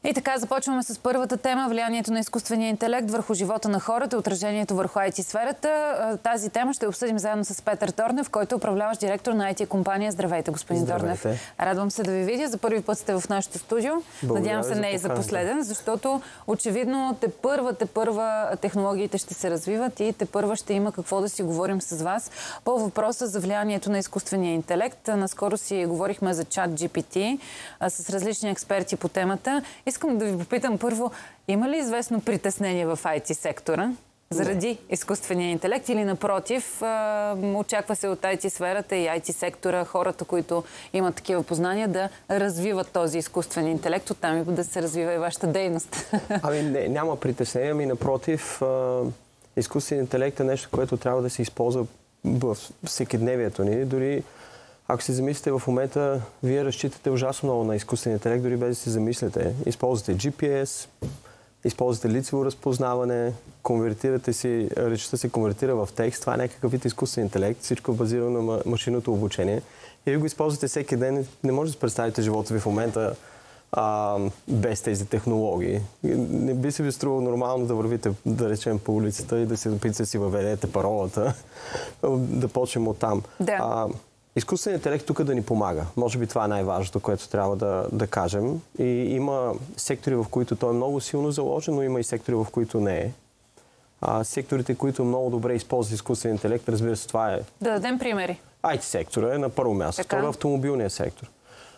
И така, започваме с първата тема – влиянието на изкуствения интелект върху живота на хората, отражението върху IT-сферата. Тази тема ще обсъдим заедно с Петър Торнев, който е управляващ директор на IT-компания. Здравейте, господин Торнев. Радвам се да ви видя. За първи път сте в нашото студио. Надявам се не и за последен, защото очевидно те първа технологиите ще се развиват и те първа ще има какво да си говорим с вас по въпроса за влиянието на изкуствения интелект. Наскоро си говорихме за ChatGPT с различни експерти по темата. Искам да ви попитам първо, има ли известно притеснение в IT-сектора заради изкуствения интелект или напротив, очаква се от IT-сферата и IT-сектора, хората, които имат такива познания, да развиват този изкуствен интелект, оттам и да се развива и вашата дейност? Ами не, няма притеснение, ами напротив, изкуственият интелект е нещо, което трябва да се използва в всекидневието ни. Дори ако се замислите в момента, вие разчитате ужасно много на изкуствен интелект, дори без да се замислите. Използвате GPS, използвате лицево разпознаване, конвертирате си, речта се конвертира в текст. Това е някакъв вид изкуствен интелект, всичко е базирано на машинното обучение. И ви го използвате всеки ден. Не може да си представите живота ви в момента без тези технологии. Не би се ви струвало нормално да вървите, да речем, по улицата и да се опитате да си въведете паролата. Да почнем оттам. Да. Изкуственият интелект тук да ни помага. Може би това е най-важното, което трябва да кажем. И има сектори, в които той е много силно заложен, но има и сектори, в които не е. Секторите, които много добре използват изкуствен интелект, разбира се, това е... Да дадем примери. IT-сектора е на първо място. Второ е автомобилния сектор.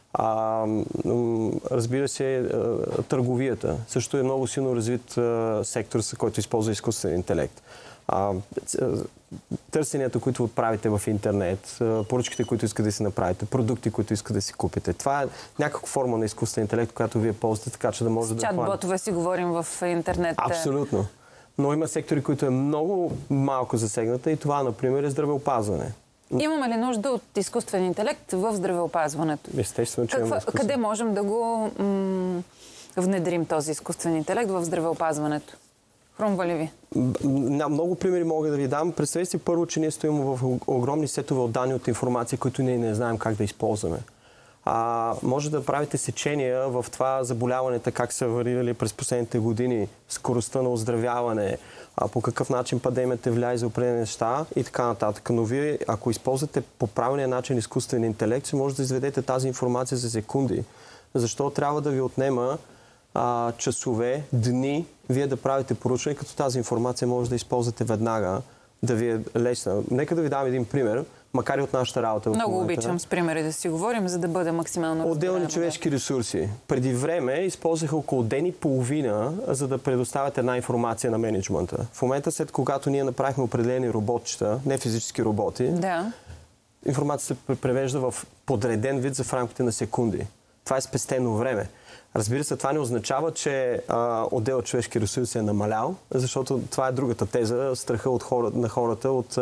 Разбира се, търговията. Също е много силно развит сектор, който използва изкуствен интелект. Търсенията, които правите в интернет, поръчките, които искате да си направите, продукти, които искате да си купите. Това е някаква форма на изкуствен интелект, която вие ползвате, така че да може да... Чат-ботове си говорим в интернет. Абсолютно. Но има сектори, които е много малко засегната и това, например, е здравеопазване. Имаме ли нужда от изкуствен интелект в здравеопазването? Естествено, че имаме изкуствен. Къде можем да го внедрим този изкуствен интелект в здравеопазването? Хрумва ли ви? Много примери мога да ви дам. Представете си първо, че ние стоим в огромни сетове от данни от информация, които ние не знаем как да използваме. Може да правите сечения в това заболяването, как са варирали през последните години, скоростта на оздравяване, по какъв начин пандемията влияе за определени неща и така нататък. Но вие, ако използвате по правилния начин изкуствен интелект, ще може да изведете тази информация за секунди. Защо трябва да ви отнема часове, дни, вие да правите поручване, като тази информация може да използвате веднага, да ви е лесна. Нека да ви дам един пример, макар и от нашата работа. Много обичам с примери да си говорим, за да бъде максимално разбираемо. Отделни човешки ресурси. Преди време използваха около ден и половина, за да предоставят една информация на мениджмънта. В момента, след когато ние направихме определени роботчета, не физически роботи, информацията се превежда в подреден вид за в рамките на секунди. Това е спестено време. Разбира се, това не означава, че отдел човешки ресурси е намалял, защото това е другата теза, страха на хората от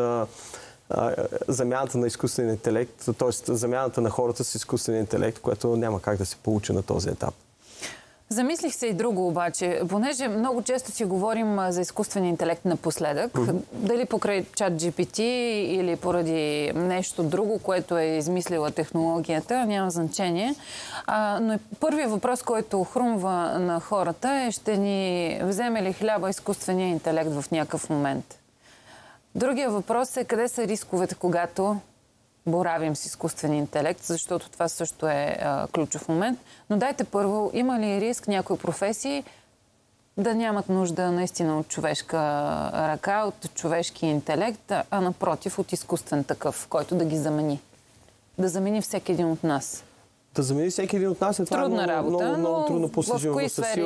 замяната на изкуствен интелект, т.е. замяната на хората с изкуствен интелект, което няма как да се получи на този етап. Замислих се и друго обаче, понеже много често си говорим за изкуствен интелект напоследък, дали покрай ChatGPT или поради нещо друго, което е измислила технологията, няма значение. Но първият въпрос, който хрумва на хората е: ще ни вземе ли хляба изкуствения интелект в някакъв момент? Другия въпрос е: къде са рисковете, когато боравим с изкуствен интелект, защото това също е ключов момент. Но дайте първо, има ли риск някои професии да нямат нужда наистина от човешка ръка, от човешки интелект, а напротив от изкуствен такъв, който да ги замени? Да замени всеки един от нас. Да замени всеки един от нас е това много трудно постижимо.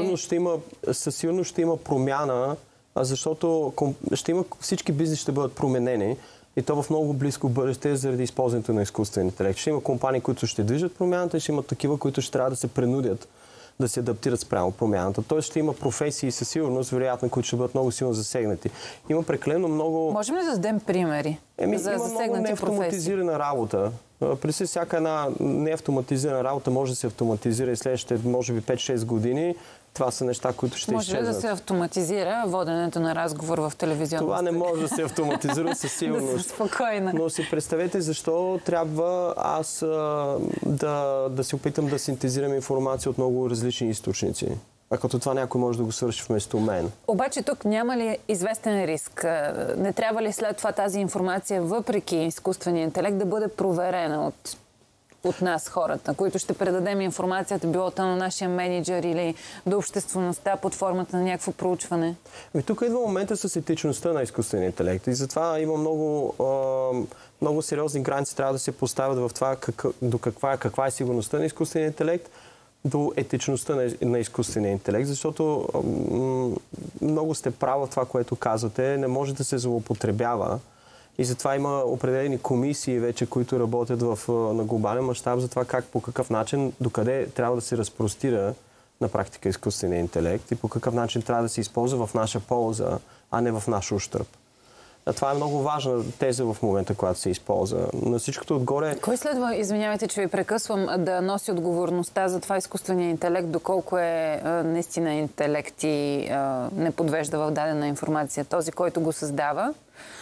Със сигурност ще има промяна, защото всички бизнеси ще бъдат променени. И то в много близко бъдеще заради използването на изкуствен интелект. Ще има компании, които ще движат промяната и ще има такива, които ще трябва да се принудят да се адаптират спрямо промяната. Тоест ще има професии със сигурност, вероятно, които ще бъдат много силно засегнати. Има прекалено много... Можем ли да дадем примери за засегнати професии? Има много неавтоматизирана работа. При всяка една неавтоматизирана работа може да се автоматизира и следващите, може би, 5-6 години. Това са неща, които ще изчезнат. Може ли да се автоматизира воденето на разговор в телевизионната? Това не може да се автоматизира със сигурност. Спокойно. Но си представете защо трябва аз да се опитам да синтезирам информация от много различни източници. А като това някой може да го свърши вместо мен. Обаче тук няма ли известен риск? Не трябва ли след това тази информация, въпреки изкуствения интелект, да бъде проверена от нас, хората, които ще предадем информацията, било то на нашия менеджер или до обществеността под формата на някакво проучване? Тук идва момента с етичността на изкуствения интелект и затова има много сериозни граници трябва да се поставят в това каква е сигурността на изкуствения интелект, до етичността на изкуствения интелект, защото много сте права в това, което казвате, не може да се злоупотребява. И затова има определени комисии вече, които работят на глобален мащаб за това по какъв начин, докъде трябва да се разпростира на практика изкуствения интелект и по какъв начин трябва да се използва в наша полза, а не в наш ущърб. Това е много важна теза в момента, когато се използва. На всичкото отгоре... Кой следва, извинявайте, че ви прекъсвам, да носи отговорността за това изкуствения интелект, доколко е наистина интелект и не подвежда в дадена информация? Този, който го създава?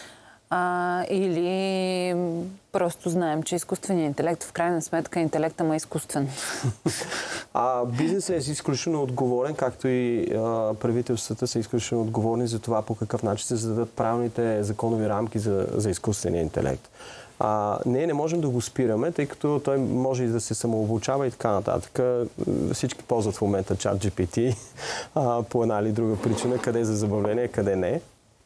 Или просто знаем, че изкуственият интелект, в крайна сметка, интелектът му е изкуствен? Бизнесът е изключително отговорен, както и правителствата са изключително отговорни за това по какъв начин се зададат правилните законови рамки за изкуствения интелект. Ние не можем да го спираме, тъй като той може и да се самообучава и така нататък. Всички ползват в момента ChatGPT по една или друга причина, къде е за забавление, къде не.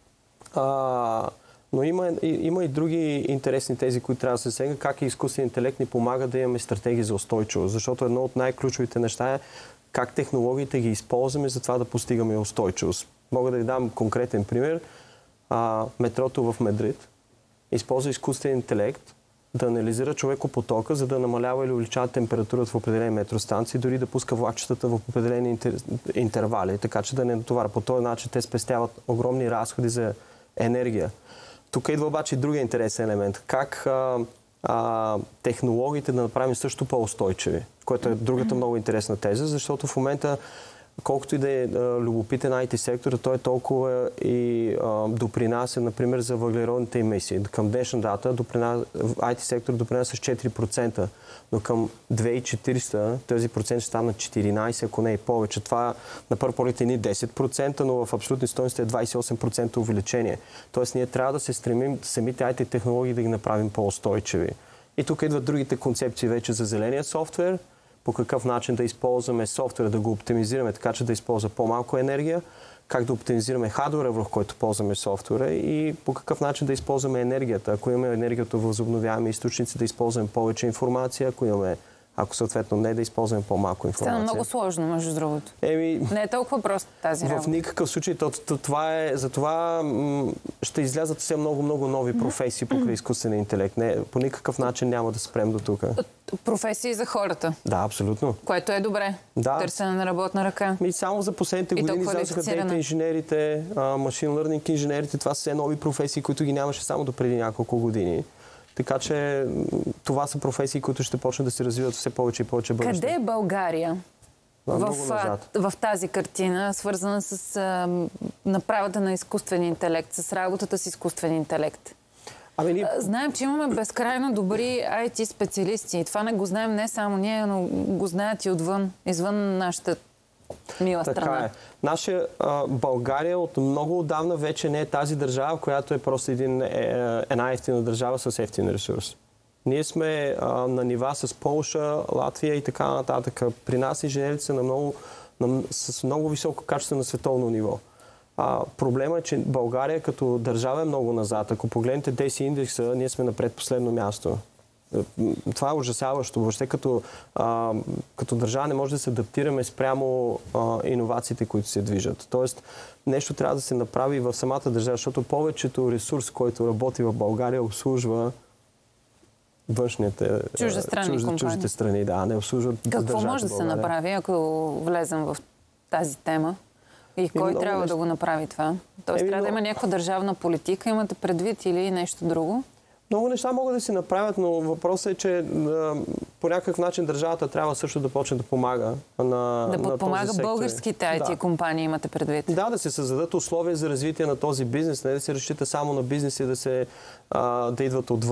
Но има и други интересни тези, които трябва да се сегнат, как и изкуственият интелект ни помага да имаме стратегии за устойчивост. Защото едно от най-ключовите неща е как технологиите ги използваме за това да постигаме устойчивост. Мога да ви дам конкретен пример. Метрото в Мадрид използва изкуствен интелект да анализира човекопотока, за да намалява или увеличава температурата в определени метростанции, дори да пуска влакчетата в определени интервали, така че да не натоваря. По този начин те спестяват огромни разходи за енергия. Тук идва обаче другия интересен елемент. Как технологиите да направим също по-устойчиви, което е другата много интересна теза, защото в момента, колкото и да е любопитен IT сектор, той е толкова и допринася, например, за въглеродните емисии. Към днешна дата IT сектор допринася с 4%, но към 2400 този процент ще стане 14%, ако не и повече. Това на първ поглед е ни 10%, но в абсолютни стойности е 28% увеличение. Тоест ние трябва да се стремим самите IT технологии да ги направим по-устойчиви. И тук идват другите концепции вече за зеления софтуер, по какъв начин да използваме софтуера, да го оптимизираме така, че да използва по-малко енергия, как да оптимизираме хардуера, в който ползваме софтуера и по какъв начин да използваме енергията. Ако имаме енергията от възобновяеми източници, да използваме повече информация, ако съответно не, да използваме по-малко информация. Стана много сложно, между другото. Не е толкова просто тази работа. В никакъв случай. Затова ще излязат все много нови професии покрай изкуствения интелект. По никакъв начин няма да спрем до тук. Професии за хората. Да, абсолютно. Което е добре. Да. Търсене на работна ръка. Само за последните години излязоха дейта инженерите, машин лърнинг инженерите. Това са все нови професии, които ги нямаше само до преди няколко години. Така че това са професии, които ще почнат да се развиват все повече и повече бъдеще. Къде е България в тази картина, свързана с направата на изкуствен интелект, с работата с изкуствен интелект? Знаем, че имаме безкрайно добри IT специалисти. Това не го знаем не само ние, но го знаят и отвън, извън нашата мила страна. Наша България от много отдавна вече не е тази държава, която е просто една ефтина държава с ефтин ресурс. Ние сме на нива с Полша, Латвия и така нататък. При нас инженерите са с много високо качество на световно ниво. Проблема е, че България като държава е много назад. Ако погледнете DESI индекса, ние сме на предпоследно място. Това е ужасяващо. Въобще като държава не може да се адаптираме спрямо иновациите, които се движат. Тоест, нещо трябва да се направи в самата държава, защото повечето ресурс, който работи в България, обслужва външните чуждите страни. Да, не обслужват държавата. Какво може да се направи, ако влезем в тази тема? И кой трябва да го направи това? Тоест, трябва да има някаква държавна политика, имате предвид или нещо друго? Много неща могат да се направят, но въпросът е, че по някакъв начин държавата трябва също да почне да помага на този сектор. Да подпомага българските IT компании, имате предвид? Да се създадат условия за развитие на този бизнес, не да се разчита само на бизнес и да идват отвън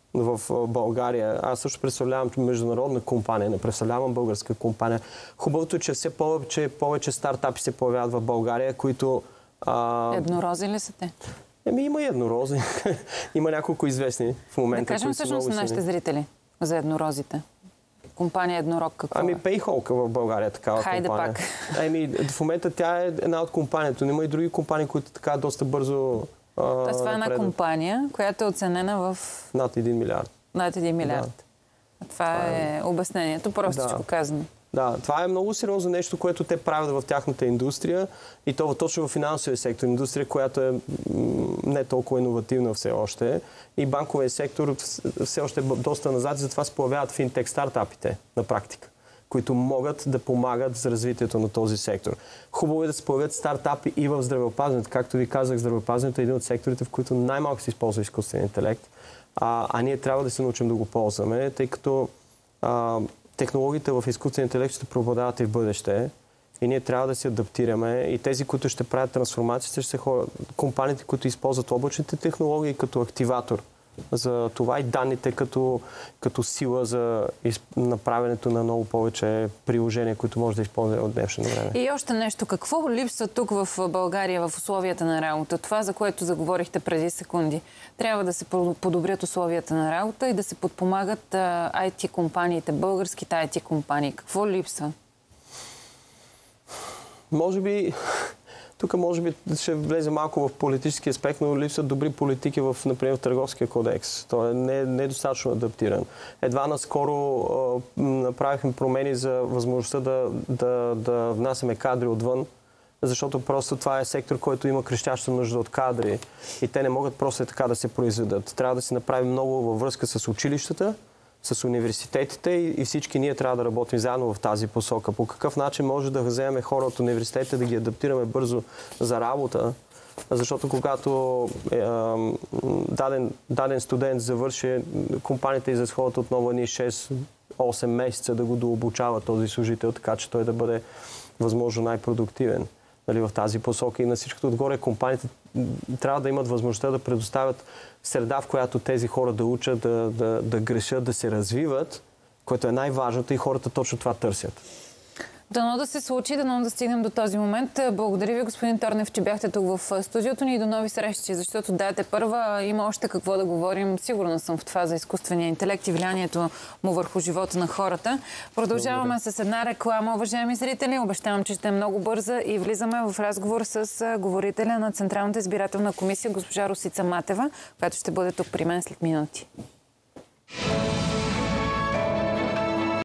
в България. Аз също представлявам международна компания, не представлявам българска компания. Хубавото е, че все повече стартапи се появяват в България, които... Еднорози ли са те? Има и еднорози. Има няколко известни в момента. Да кажем всъщност на нашите зрители за еднорозите. Компания Еднорог какво е? Payhawk в България такава Хайде компания. Пак. В момента тя е една от компанията, но има и други компании, които така доста бързо Тоест това е една компания, която е оценена в... Над 1 милиард. Над 1 милиард. Да. Това е обяснението, простичко казано. Да, това е много сериозно нещо, което те правят в тяхната индустрия и то точно в финансовия сектор. Индустрия, която е не толкова иновативна все още. И банковия сектор все още е доста назад, затова се появяват финтек стартапите на практика, които могат да помагат за развитието на този сектор. Хубаво е да се появят стартапи и в здравеопазването. Както ви казах, здравеопазването е един от секторите, в които най-малко се използва изкуствен интелект. А ние трябва да се научим да го ползваме, тъй като технологиите в изкуствен интелект ще преобладават и в бъдеще. И ние трябва да се адаптираме. И тези, които ще правят трансформацията, ще са компаниите, които използват облачните технологии като активатор за това и данните като сила за направенето на много повече приложения, които може да използва от днешно време. И още нещо. Какво липсва тук в България в условията на работа? Това, за което заговорихте преди секунди. Трябва да се подобрят условията на работа и да се подпомагат IT компаниите, българските IT компании. Какво липсва? Тук може би ще влезе малко в политически аспект, но липсват добри политики например, в Търговския кодекс. Той не е достатъчно адаптиран. Едва наскоро направихме промени за възможността да внасяме кадри отвън, защото просто това е сектор, който има крещяща нужда от кадри и те не могат просто така да се произведат. Трябва да се направи много във връзка с училищата, с университетите и всички ние трябва да работим заедно в тази посока. По какъв начин може да вземем хора от университетите, да ги адаптираме бързо за работа, защото когато даден студент завърши, компаниите изразходват отново 6-8 месеца да го дообучава този служител, така че той да бъде възможно най-продуктивен. В тази посока и на всичкото отгоре компаниите трябва да имат възможността да предоставят среда, в която тези хора да учат, да грешат, да се развиват, което е най-важното и хората точно това търсят. Дано да се случи, дано да стигнем до този момент. Благодаря ви, господин Торнев, че бяхте тук в студиото ни и до нови срещи, защото дайте първа, има още какво да говорим. Сигурна съм в това за изкуствения интелект и влиянието му върху живота на хората. Продължаваме с една реклама, уважаеми зрители. Обещавам, че ще е много бърза и влизаме в разговор с говорителя на Централната избирателна комисия, госпожа Росица Матева, която ще бъде тук при мен след минути.